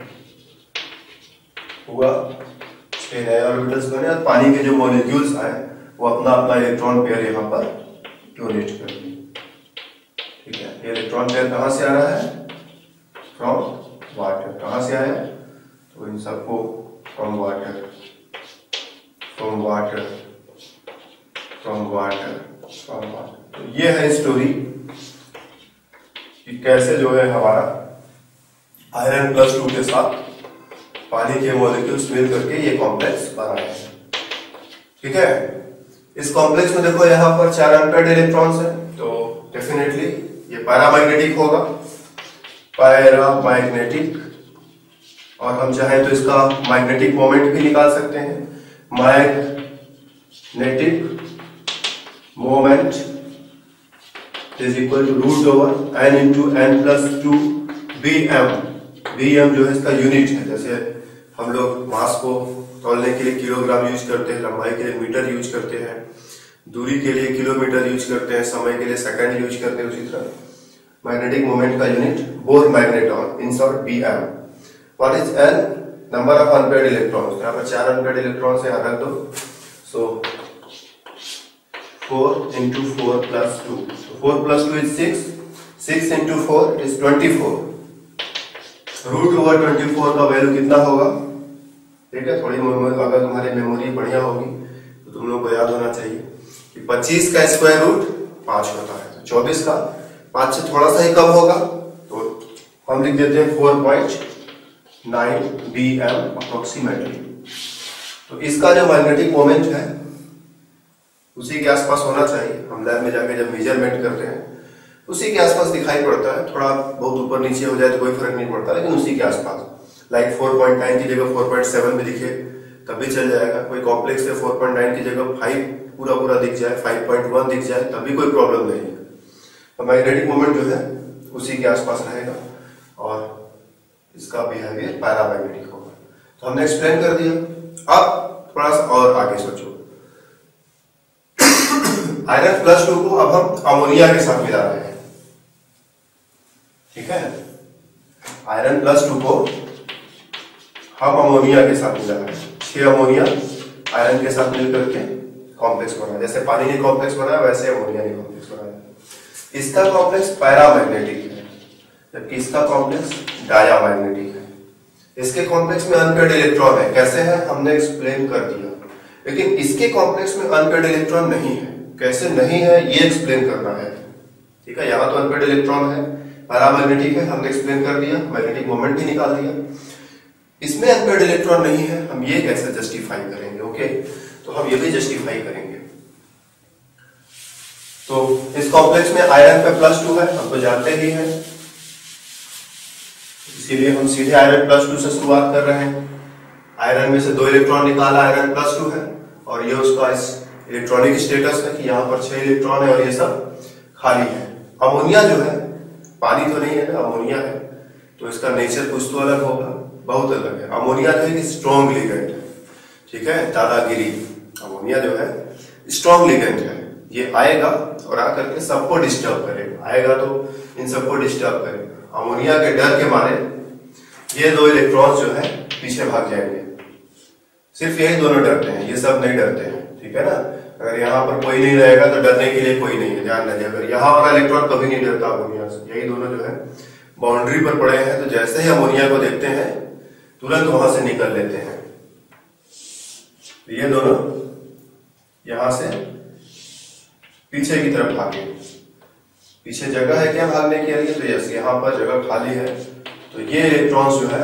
हुआ, छह नए ऑर्बिटल्स बने और पानी के जो मॉलिक्यूल्स आए वो अपना अपना इलेक्ट्रॉन पेयर यहाँ पर डोनेट कर दिए, ठीक है। ये इलेक्ट्रॉन पेयर कहां से आ रहा है, फ्रॉम वाटर। कहां से आया, तो इन सबको from water, from water, from water, from water. तो ये है स्टोरी कि कैसे जो है हमारा आयरन प्लस टू के साथ पानी के मॉलिक्यूल्स मिल करके ये कॉम्प्लेक्स बना है, ठीक है। इस कॉम्प्लेक्स में देखो यहाँ पर चार अनपेयर्ड इलेक्ट्रॉन्स हैं, तो डेफिनेटली ये पैरामैग्नेटिक होगा, पैरामैग्नेटिक। और हम चाहें तो इसका मैग्नेटिक मोमेंट भी निकाल सकते हैं, magnetic moment is equal to root over n into n plus two B M. B M जो है इसका यूनिट है, जैसे हम लोग मास को तौलने के लिए किलोग्राम यूज करते हैं, लंबाई के लिए मीटर यूज करते हैं, दूरी के लिए किलोमीटर यूज करते हैं, समय के लिए सेकंड यूज करते हैं। उसी तरह मैग्नेटिक मोमेंट का unit Bohr magneton, in short B M. What is n? Number of unpaired electrons. यहाँ पर चार अनपेयर्ड इलेक्ट्रॉन्स है, रख दो। So four into four plus two, four plus two is six, six into four is twenty four. Root over twenty four का वैल्यू कितना होगा? ठीक है, थोड़ी अगर तुम्हारी मेमोरी बढ़िया होगी तो तुम लोग को याद होना चाहिए कि पच्चीस का स्क्वायर रूट पांच होता है, तो चौबीस का पांच से थोड़ा सा ही कम होगा, तो हम लिख देते हैं four point nine B M approximately. तो इसका जो मैग्नेटिक मोमेंट है उसी के आसपास होना चाहिए। हम लैब में जाके जब मेजरमेंट करते हैं उसी के आसपास दिखाई पड़ता है, थोड़ा बहुत ऊपर नीचे हो जाए तो कोई फर्क नहीं पड़ता, लेकिन उसी के आसपास। लाइक फोर पॉइंट नाइन की जगह फोर पॉइंट सेवन भी दिखे तब भी चल जाएगा। कोई कॉम्प्लेक्स है फोर पॉइंट नाइन की जगह फाइव पूरा पूरा दिख जाए, फाइव पॉइंट वन दिख जाए, तब भी कोई प्रॉब्लम नहीं है। तो मैग्नेटिक मोमेंट जो है उसी के आसपास रहेगा और इसका बिहेवियर पैरामैग्नेटिक होगा। तो हमने एक्सप्लेन कर दिया। अब थोड़ा सा और आगे सोचो। आयरन प्लस टू को अब हम अमोनिया के साथ मिला रहे हैं, ठीक है। आयरन प्लस टू को हम अमोनिया के साथ मिला रहे हैं। छह अमोनिया आयरन के साथ मिलकर के कॉम्प्लेक्स बना, जैसे पानी ने कॉम्प्लेक्स बनाया वैसे अमोनिया ने कॉम्प्लेक्स बनाया। इसका कॉम्प्लेक्स पैरामैग्नेटिक है, जबकि इसका कॉम्प्लेक्स डायामैग्नेटिक है। इसके कॉम्प्लेक्स में अनपेयर्ड इलेक्ट्रॉन है, कैसे है हमने एक्सप्लेन कर दिया, लेकिन इसके कॉम्प्लेक्स में अनपेयर्ड इलेक्ट्रॉन नहीं है। कैसे नहीं है ये एक्सप्लेन करना है, ठीक है। यहाँ तो अनपेयर्ड इलेक्ट्रॉन है, पैरामैग्नेटिक है, हमने एक्सप्लेन कर दिया, मैग्नेटिक मोमेंट भी निकाल दिया। इसमें अनपेयर्ड इलेक्ट्रॉन नहीं है, हम ये कैसे जस्टिफाई करेंगे? ओके, तो हम ये भी जस्टिफाई करेंगे। तो इस कॉम्प्लेक्स में आयरन पे प्लस टू है, हम तो जानते ही हैं, इसीलिए हम सीधे आयरन प्लस टू से शुरुआत कर रहे हैं। आयरन में से दो इलेक्ट्रॉन निकाला, आयरन प्लस टू है, और ये उसका इस इलेक्ट्रॉनिक स्टेटस है कि यहाँ पर छह इलेक्ट्रॉन है और ये सब खाली है। अमोनिया जो है पानी तो नहीं है ना, अमोनिया है, तो इसका नेचर कुछ तो अलग होगा, बहुत अलग है। अमोनिया जो है कि स्ट्रॉन्ग लिगेंड है, ठीक है, दादागिरी। अमोनिया जो है स्ट्रॉन्ग लिगेंड है, ये आएगा और आकर के सबको डिस्टर्ब करेगा, आएगा तो इन सबको डिस्टर्ब करेगा। अमोनिया के डर के मारे ये दो इलेक्ट्रॉन्स जो है पीछे भाग जाएंगे। सिर्फ यही दोनों डरते हैं, ये सब नहीं डरते हैं, ठीक है ना। अगर यहाँ पर कोई नहीं रहेगा तो डरने के लिए कोई नहीं है, ध्यान रखिए। अगर यहाँ वाला इलेक्ट्रॉन कभी नहीं डरता अमोनिया से, यही दोनों जो है बाउंड्री पर पड़े हैं, तो जैसे ही अमोनिया को देखते हैं तुरंत वहां से निकल लेते हैं। तो ये दोनों यहां से पीछे की तरफ भागे। पीछे जगह है क्या भागने के लिए? तो यस, यहां पर जगह खाली है, तो ये इलेक्ट्रॉन्स जो है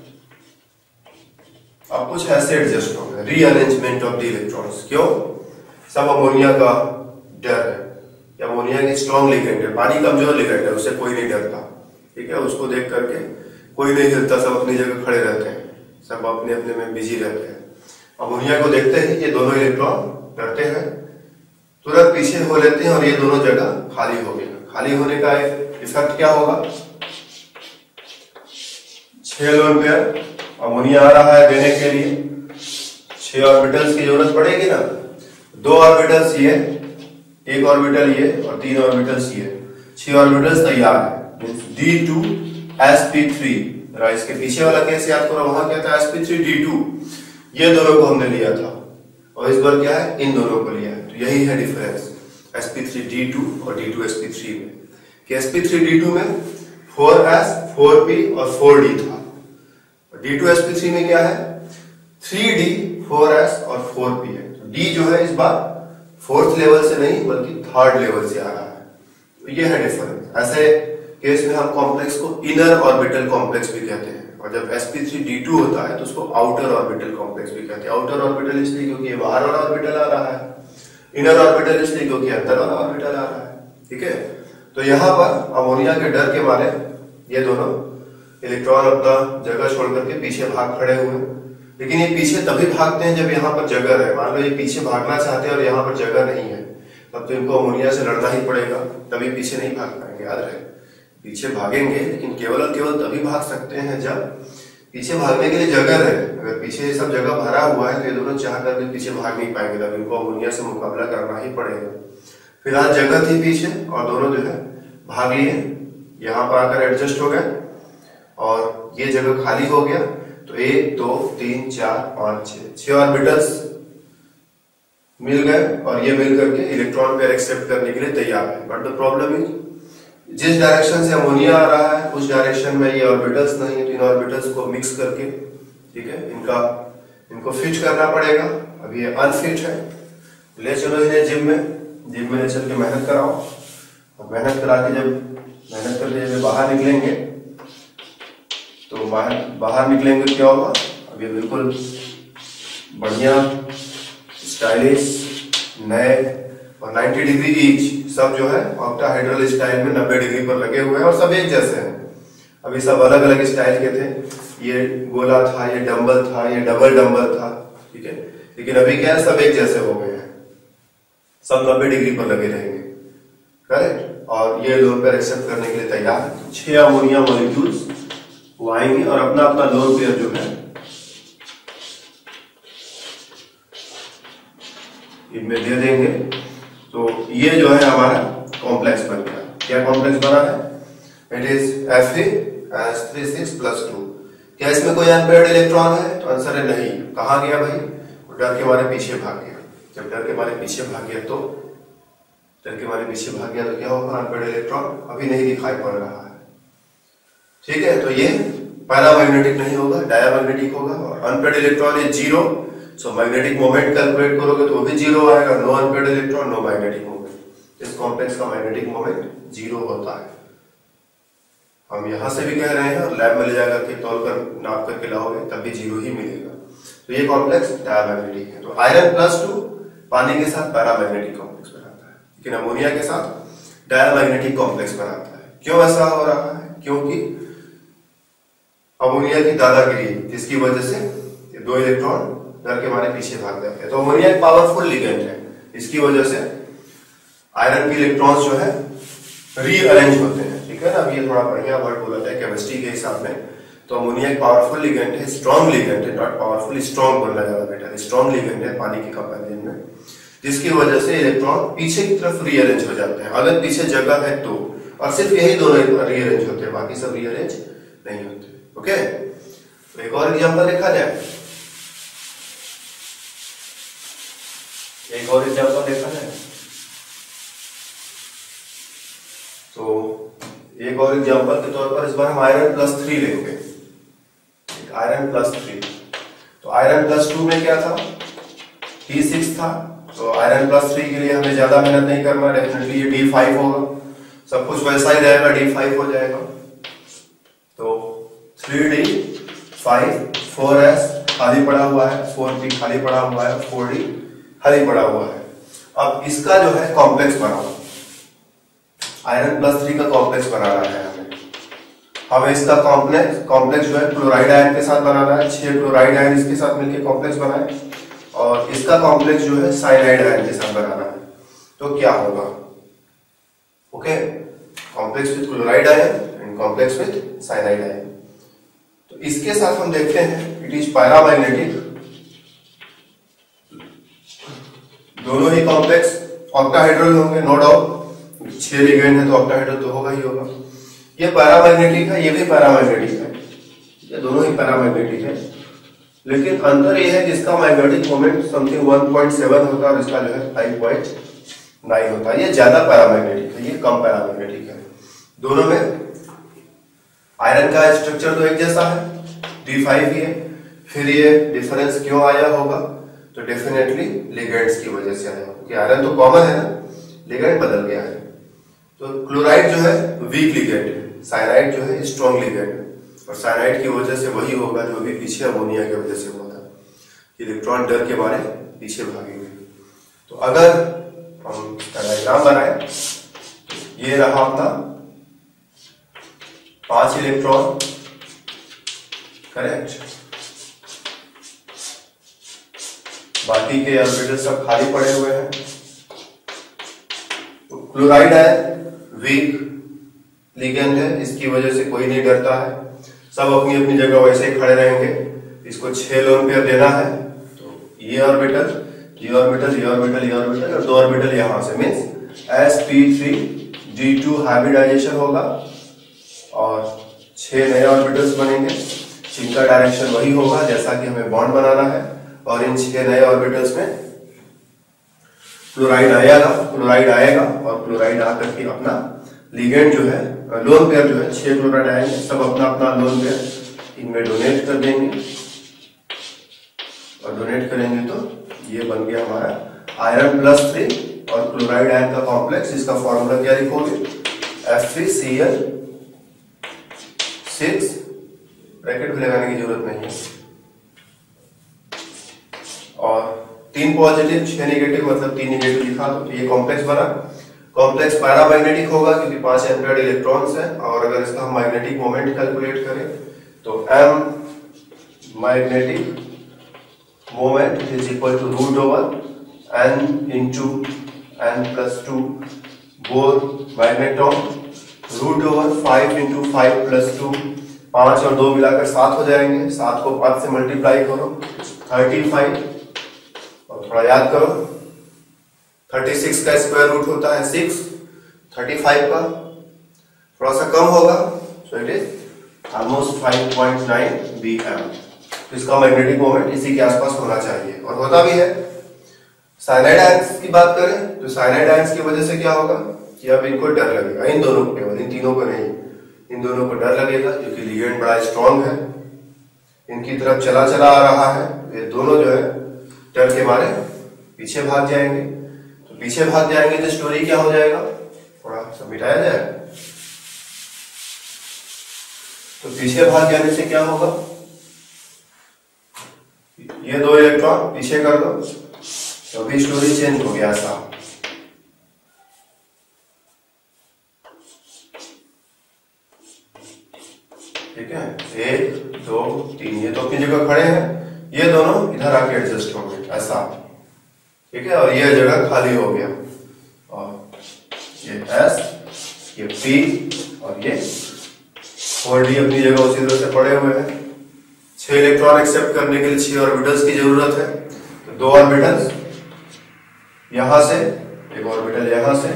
अब कुछ ऐसे एडजस्ट हो गए, रीअरेंजमेंट ऑफ द इलेक्ट्रॉन्स। क्यों? सब अमोनिया का डर है, अमोनिया की स्ट्रॉन्ग लिगेंड है, पानी कमजोर लिगेंड है, उससे कोई नहीं डरता, ठीक है। उसको देख करके कोई नहीं हिलता, सब अपनी जगह खड़े रहते हैं, सब अपने अपने में बिजी रहते हैं। अमोनिया को देखते ही ये दोनों इलेक्ट्रॉन डरते हैं, तुरंत पीछे हो लेते हैं और ये दोनों जगह खाली हो गया। खाली होने का इफेक्ट क्या होगा? छह लोन पेयर अमोनिया आ रहा है देने के लिए, छह ऑर्बिटल्स की जरूरत पड़ेगी ना। दो ऑर्बिटल्स ये, एक ऑर्बिटल ये और तीन ऑर्बिटल्स ये, छह ऑर्बिटल्स तैयार है। D two S P three, इसके पीछे वाला केस याद करो, वहां क्या था? S P three D two, ये दोनों को हमने लिया था और इस बार क्या है? इन दोनों को लिया है। तो यही है difference s P three D two और d two S P three में, कि s P three D two में फोर एस, फोर पी और फोर डी था, और d two S P three में क्या है? थ्री डी, फोर एस और फोर पी है। तो डी जो है इस बार फोर्थ लेवल से नहीं बल्कि थर्ड लेवल से आ रहा है, तो ये है डिफरेंस। ऐसे केस में हम कॉम्प्लेक्स को इनर ऑर्बिटल कॉम्प्लेक्स भी कहते हैं, और जब s P three D two होता है तो उसको आउटर ऑर्बिटल कॉम्प्लेक्स भी कहते हैं। आउटर ऑर्बिटल इसलिए क्योंकि ये बाहर वाला ऑर्बिटल आ रहा है, इनर ऑर्बिटल इसलिए क्योंकि अंदर वाला ऑर्बिटल आ रहा है, ठीक है। तो यहाँ पर अमोनिया के डर के मारे ये दोनों इलेक्ट्रॉन अपना जगह छोड़ करके पीछे भाग खड़े हुए, लेकिन ये पीछे तभी भागते हैं जब यहाँ पर जगह है। मान लो ये पीछे भागना चाहते हैं और यहाँ पर जगह नहीं है, तब तो इनको अमोनिया से लड़ना ही पड़ेगा, तभी पीछे नहीं भाग पाएंगे। याद रहे, पीछे भागेंगे लेकिन केवल और केवल तभी भाग सकते हैं जब पीछे भागने के लिए जगह है, अगर पीछे सब जगह भरा हुआ है तो ये दोनों चाह करके पीछे भाग नहीं पाएंगे, तब इनको अमोनिया से मुकाबला करना ही पड़ेगा। फिलहाल जगह थी पीछे और दोनों जो है भाग लिए, यहाँ पर आकर एडजस्ट हो गए और ये जगह खाली हो गया। तो एक दो तीन चार पांच छह छह ऑर्बिटल्स मिल गए और ये मिल करके इलेक्ट्रॉन पेयर एक्सेप्ट करने के लिए तैयार है। बट द प्रॉब्लम इज जिस डायरेक्शन से अमोनिया आ रहा है उस डायरेक्शन में ये ऑर्बिटल्स नहीं है, तो इन ऑर्बिटल्स को मिक्स करके, ठीक है, इनका इनको फिट करना पड़ेगा। अभी ये अनफिट है, ले चलो इन्हें जिम में, जिम में ले चल के मेहनत कराओ और मेहनत करा के जब मेहनत करके जब बाहर निकलेंगे तो बाहर बाहर निकलेंगे क्या होगा, अब ये बिल्कुल बढ़िया स्टाइलिश नए और नब्बे डिग्री ईच सब जो है ऑक्टाहेड्रल स्टाइल में नब्बे डिग्री पर लगे हुए हैं और सब एक जैसे हैं। अभी सब अलग अलग स्टाइल के थे, ये गोला था, ये डंबल था, ये डबल डंबल था, ठीक है, लेकिन अभी क्या है सब एक जैसे हो गए हैं, सब नब्बे डिग्री पर लगे रहेंगे, करेक्ट। और ये लोन पेयर एक्सेप्ट करने के लिए तैयार है। छह अमोनिया मॉलिक्यूल्स वो आएंगे और अपना अपना लोन पेयर जो है इनमें दे देंगे। तो ये जो है हमारा कॉम्प्लेक्स बन गया। क्या कॉम्प्लेक्स बना है? It is F S three six plus two. क्या इसमें कोई अनपेयर्ड इलेक्ट्रॉन है? तो आंसर है नहीं। कहा गया भाई? डर के मारे पीछे भाग गया। जब डर के मारे पीछे भाग गया तो डर के मारे पीछे भाग गया तो क्या होगा? अनपेयर्ड इलेक्ट्रॉन अभी नहीं दिखाई पड़ रहा है, ठीक है। तो ये पैरामैग्नेटिक नहीं होगा, डायमैग्नेटिक होगा। और unpaired electron is zero, so magnetic moment calculate करोगे तो वो भी जीरो आएगा। No unpaired electron, no magnetic moment. इस कॉम्प्लेक्स का मैग्नेटिक मोमेंट जीरो होता है। हम यहां से भी कह रहे हैं और लैब में ले जाकर के तौल कर नाप करके लाओगे तब भी जीरो ही मिलेगा। तो ये कॉम्प्लेक्स डायमैग्नेटिक है। तो आयरन प्लस टू पानी के साथ पैरामैग्नेटिक कॉम्प्लेक्स बनाता है, लेकिन अमोनिया के साथ डायमैग्नेटिक कॉम्प्लेक्स बनाता है। क्यों ऐसा हो रहा है? क्योंकि अमोनिया की दादागिरी, जिसकी वजह से ये दो इलेक्ट्रॉन डर के मारे पीछे भाग जाते हैं। तो अमोनिया एक पावरफुल लिगेंड है, इसकी वजह से आयरन के इलेक्ट्रॉन्स जो है रीअरेंज होते हैं, ठीक है ना। अब ये थोड़ा बढ़िया वर्ड बोला जाए केमिस्ट्री के हिसाब में, तो अमोनिया एक पावरफुल लिगेंड है, स्ट्रॉन्ग लिगेंड है, नॉट पावरफुल, स्ट्रॉन्ग बोलना ज्यादा बेटर, स्ट्रॉन्ग लिगेंड है पानी के कंपैरिजन में, जिसकी वजह से इलेक्ट्रॉन पीछे की तरफ रीअरेंज हो जाते हैं। अगर पीछे जगह है तो, और सिर्फ यही दोनों रीअरेंज होते हैं, बाकी सब रीअरेंज नहीं होते। ओके, तो एक और एग्जांपल देखा जाए, एक और एग्जांपल देखा जाए तो एक और एग्जांपल के तौर पर इस बार हम आयरन प्लस थ्री लेंगे। आयरन प्लस थ्री, तो आयरन प्लस टू में क्या था? डी सिक्स था। तो आयरन प्लस थ्री के लिए हमें ज्यादा मेहनत नहीं करना, डेफिनेटली ये डी फाइव होगा, सब कुछ वैसा ही रहेगा, डी फाइव हो जाएगा। तो three d five, four s खाली पड़ा हुआ है, फोर बी खाली पड़ा हुआ है, फोर डी खाली पड़ा हुआ है। अब इसका जो है कॉम्प्लेक्स बनाओ, आयरन प्लस थ्री का कॉम्प्लेक्स बनाना है हमें। हमें इसका कॉम्प्लेक्स कॉम्प्लेक्स जो है क्लोराइड आयन के साथ बनाना है। छह क्लोराइड आयन इसके साथ मिलकर कॉम्प्लेक्स बनाए और इसका कॉम्प्लेक्स जो है साइनाइड आयन के साथ बनाना है। तो क्या होगा? Okay, complex with chloride ion and complex with cyanide ion. तो इसके साथ हम देखते हैं इट इज पैरामैग्नेटिक। दोनों ही कॉम्प्लेक्स ऑक्टाहेड्रल होंगे, नो डाउट। छह लिगेंड है तो ऑक्टाहेड्रल तो होगा ही होगा। ये पैरामैग्नेटिक है, ये भी पैरामैग्नेटिक है, ये दोनों ही पैरामैग्नेटिक है, लेकिन अंतर ये है कि इसका magnetic moment something one point seven होता है और इसका जो है फाइव पॉइंट नाइन होता है। ये ज्यादा पैरामैग्नेटिक है, ये कम पैरामैग्नेटिक है। दोनों में आयरन का स्ट्रक्चर तो एक जैसा है, डी फाइव ही है। फिर ये डिफरेंस क्यों आया होगा? तो डेफिनेटली लिगेंड्स की वजह से आया होगा, क्योंकि आयरन तो कॉमन है ना, लिगेंड बदल गया है। तो क्लोराइड जो है वीक लिगेंड है, साइनाइड जो है स्ट्रॉन्ग लिगेंड है, और साइनाइड की वजह से वही होगा जो भी पीछे अमोनिया की वजह से हुआ था, इलेक्ट्रॉन डर के मारे पीछे भागेंगे। तो अगर हम डायग्राम बनाए, ये रहा अपना पांच इलेक्ट्रॉन, करेक्ट, बाकी के ऑर्बिटल सब खाली पड़े हुए हैं। तो क्लोराइड है वीक लिगेंड है, इसकी वजह से कोई नहीं डरता है। सब अपनी अपनी जगह वैसे ही खड़े रहेंगे। इसको छह लोन पेयर देना है, तो ये ऑर्बिटल, ये ऑर्बिटल, ये ऑर्बिटल, ये ऑर्बिटल और दो ऑर्बिटल यहां से, means s P three D two hybridization होगा और छह नए ऑर्बिटल्स बनेंगे जिनका डायरेक्शन वही होगा जैसा कि हमें बॉन्ड बनाना है। और इन छह नए ऑर्बिटल्स में क्लोराइड आएगा क्लोराइड आएगा और क्लोराइड आकर के अपना लिगेंड जो है, लोन पेयर जो है, छह क्लोराइड आएंगे, सब अपना अपना लोन पेयर इनमें डोनेट कर देंगे और डोनेट करेंगे तो ये बन गया हमारा आयरन प्लस थ्री और क्लोराइड आयन का कॉम्प्लेक्स। इसका फॉर्मूला क्या लिखोगे, F three C L six, bracket भी लगाने की जरूरत नहीं है, और तीन पॉजिटिव छह नेगेटिव, मतलब तीन नेगेटिव लिखा तो ये कॉम्प्लेक्स बना। कॉम्प्लेक्स पैरामैग्नेटिक होगा क्योंकि पांच एम्पियर इलेक्ट्रॉन्स हैं, और अगर इसका हम मैग्नेटिक मोमेंट कैलकुलेट करें तो M magnetic moment is equal to root over n into n plus two Bohr magnetron, root over five into five plus two, पांच और दो मिलाकर सात हो जाएंगे, सात को पांच से मल्टीप्लाई करो थर्टी फाइव, और थोड़ा याद करो थर्टी सिक्स का स्क्वायर रूट होता है सिक्स, थर्टी फाइव का थोड़ा सा कम होगा, so it is almost five point nine B M. इसका मैग्नेटिक मोमेंट इसी के आसपास होना चाहिए और होता भी है। साइनाइड आयंस की बात करें तो साइनाइड आयंस की वजह से क्या होगा कि अब इनको डर लगेगा, इन दोनों को केवल, इन तीनों को नहीं, इन दोनों को डर लगेगा क्योंकि लिगेंड बड़ा स्ट्रॉन्ग है, इनकी तरफ चला चला आ रहा है, ये दोनों जो है डर के मारे पीछे भाग जाएंगे। तो पीछे भाग जाएंगे तो स्टोरी क्या हो जाएगा, थोड़ा सा मिटाया जाए, तो पीछे भाग जाने से क्या होगा, ये दो इलेक्ट्रॉन पीछे कर दो तो अभी स्टोरी चेंज हो गया ऐसा। ठीक है, एक दो तीन, ये तो अपनी जगह खड़े हैं, ये दोनों इधर आके एडजस्ट हो गए ऐसा। ठीक है, और ये जगह खाली हो गया, और ये S, ये P और ये फोर डी अपनी जगह उसी तरह से पड़े हुए हैं। छह इलेक्ट्रॉन एक्सेप्ट करने के लिए छह ऑर्बिटल्स की जरूरत है, तो दो ऑर्बिटल्स यहां से, एक ऑर्बिटल यहां से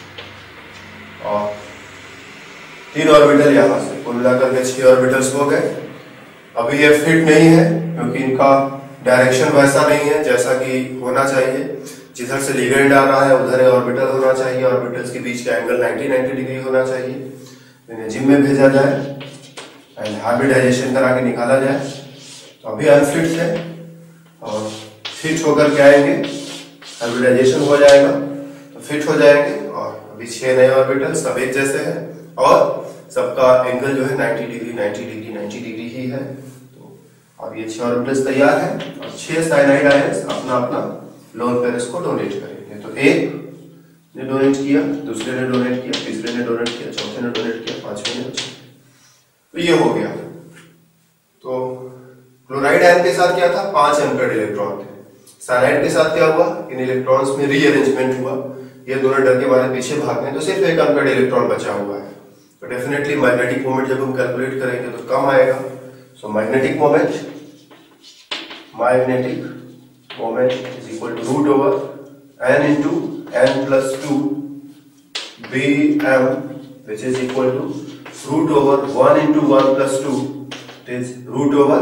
और तीन ऑर्बिटल यहां से, कुल मिलाकर के छह ऑर्बिटल्स हो गए। अभी ये फिट नहीं है क्योंकि इनका डायरेक्शन वैसा नहीं है जैसा कि होना चाहिए, जिधर से लिगेंड आ रहा है उधर ऑर्बिटल होना चाहिए, ऑर्बिटल्स के बीच का एंगल नाइंटी नाइंटी डिग्री होना चाहिए। इन्हें जिम में भेजा जाए एंड हाइब्रिडाइजेशन करा के निकाला जाए, तो अभी अनफिट है और फिट होकर के आएंगे, हाइब्रिडाइजेशन हो जाएगा तो फिट हो जाएंगे। और अभी छह नए ऑर्बिटल सब एक जैसे हैं और सबका एंगल जो है ninety degree ninety degree ninety degree ही है। तो अब ये छह ऑर्बिटल्स तैयार है और छह साइनाइड आयंस अपना अपना लोन पेयर्स को डोनेट करेंगे। तो एक ने डोनेट किया, दूसरे ने डोनेट किया, तीसरे ने डोनेट किया, चौथे ने डोनेट किया, पांचवें ने, तो ये हो गया। तो क्लोराइड आयन के साथ क्या था, पांच एम्पियर इलेक्ट्रॉन थे। साइनाइड के साथ क्या हुआ, इन इलेक्ट्रॉन्स में रीअरेंजमेंट हुआ, ये दोनों डर के मारे पीछे भाग गए, तो सिर्फ एक एम्पियर इलेक्ट्रॉन बचा हुआ है। तो डेफिनेटली मैग्नेटिक मोमेंट जब हम कैलकुलेट करेंगे तो कम आएगा। So magnetic moment magnetic moment is equal to root over n into n plus two B M which is equal to root over one into one plus two is root over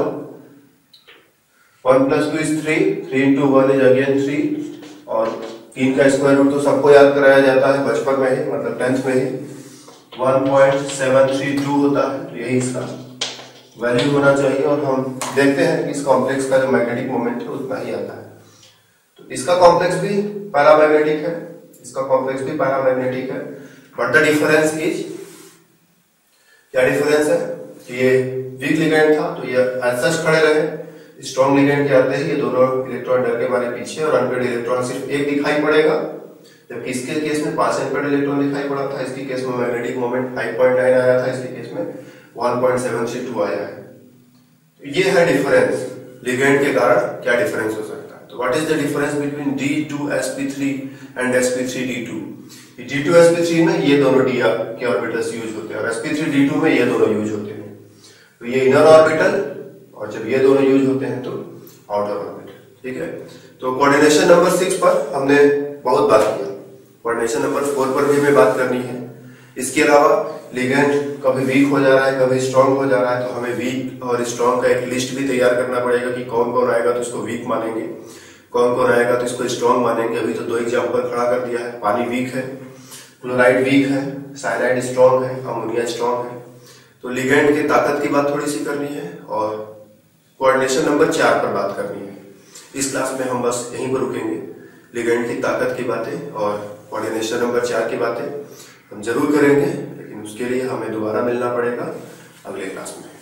one plus two is three, three into one is again three, और तीन का स्क्वायर रूट तो सबको याद कराया जाता है बचपन में ही, मतलब टेंथ में ही, one point seven three two होता है, तो यही इसका वैल्यू होना चाहिए। और हम देखते हैं कि इस कॉम्प्लेक्स का जो मैग्नेटिक मोमेंट है उतना ही आता है। तो इसका कॉम्प्लेक्स भी पैरामैग्नेटिक है, इसका कॉम्प्लेक्स भी पैरामैग्नेटिक है, बट द डिफरेंस इज, क्या डिफरेंस है कि ये वीक लिगेंड था तो ये एज सच खड़े रहे, स्ट्रॉन्ग लिगेंड के आते ही ये दोनों इलेक्ट्रॉन डर के मारे पीछे, और अनपेड इलेक्ट्रॉन सिर्फ एक दिखाई पड़ेगा, जबकि इसके केस में पांच एम्पियर इलेक्ट्रॉन दिखाई पड़ा था, इसके केस में magnetic moment five point nine आया था, इसके केस में one point seven three two आया है। तो ये है डिफरेंस, लिगेंड के कारण क्या डिफरेंस हो सकता है। तो what is the difference between D two S P three and S P three D two. D two S P three में ये दोनों डी के ऑर्बिटल्स यूज होते हैं और S P three D two में ये दोनों यूज होते हैं। तो ये इनर ऑर्बिटल, और जब ये दोनों यूज होते हैं तो आउटर ऑर्बिटल। ठीक है, तो कोऑर्डिनेशन नंबर सिक्स पर हमने बहुत बात किया। कोऑर्डिनेशन नंबर फोर पर भी हमें बात करनी है। इसके अलावा लिगेंड कभी वीक हो जा रहा है, कभी स्ट्रांग हो जा रहा है, तो हमें वीक और स्ट्रांग का एक लिस्ट भी तैयार करना पड़ेगा कि कौन कौन आएगा तो इसको वीक मानेंगे, कौन कौन आएगा तो इसको स्ट्रांग मानेंगे। अभी तो दो एग्जाम्पल खड़ा कर दिया है, पानी वीक है, क्लोराइड वीक है, साइनाइड स्ट्रांग है, अमोनिया स्ट्रांग है। तो लिगेंड की ताकत की बात थोड़ी सी करनी है और कोऑर्डिनेशन नंबर चार पर बात करनी है। इस क्लास में हम बस यहीं पर रुकेंगे। लिगेंड की ताकत की बातें और कोऑर्डिनेशन नंबर चार की बातें हम जरूर करेंगे, लेकिन उसके लिए हमें दोबारा मिलना पड़ेगा अगले क्लास में।